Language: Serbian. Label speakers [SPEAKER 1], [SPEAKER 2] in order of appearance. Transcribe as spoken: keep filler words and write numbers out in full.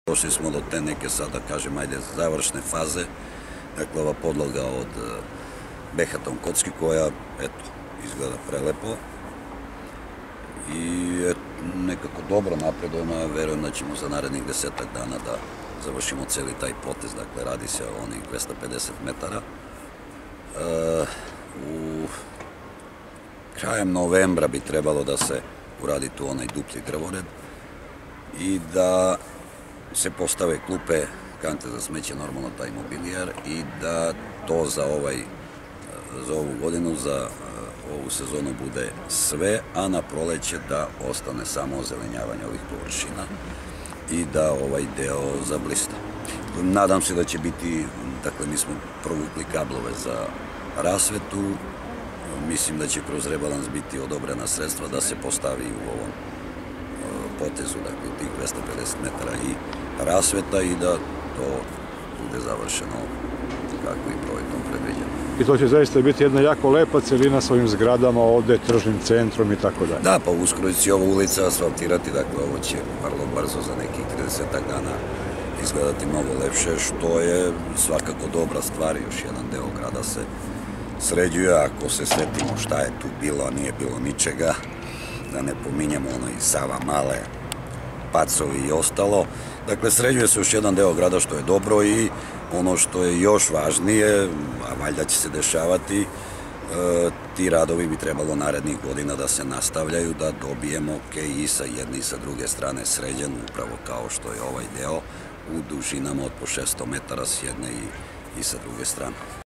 [SPEAKER 1] Došli smo do te neke, sad da kažem, ajde, završne faze. Dakle, ova podloga od Behaton kocki koja, eto, izgleda prelepo. I nekako dobro napredujemo, ja verujem da ćemo za narednih desetak dana da završimo celi taj potez. Dakle, radi se o onih dvesta pedeset metara. U krajem novembra bi trebalo da se uradi tu onaj dupli drvored i da se postave klupe, kante za smeće, normalno taj mobilijar, i da to za ovaj za ovu godinu, za ovu sezonu bude sve, a na proleće da ostane samo ozelenjavanje ovih površina i da ovaj deo zablista. Nadam se da će biti, dakle, mi smo provukli kablove za rasvetu, mislim da će kroz rebalans biti odobrena sredstva da se postavi u ovom potezu, dakle, tih dvesta pedeset metara i rasveta i da to bude završeno kako i projektom predviđeno.
[SPEAKER 2] I to će zaista biti jedna jako lepa celina s ovim zgradama ovde, tržnim centrom i tako dalje.
[SPEAKER 1] Da, pa uskoro će ova ulica asfaltirati, dakle, ovo će vrlo brzo, za nekih tridesetak dana, izgledati mnogo lepše, što je svakako dobra stvar. Još jedan deo grada se sređuje, ako se setimo šta je tu bilo, a nije bilo ničega, da ne pominjamo ono i Sava Male, Pacovi i ostalo. Dakle, sređuje se još jedan deo grada, što je dobro, i ono što je još važnije, a valjda će se dešavati, ti radovi bi trebalo narednih godina da se nastavljaju, da dobijemo i sa jedne i sa druge strane sređen, upravo kao što je ovaj deo, u dužinama od po šesto metara s jedne i sa druge strane.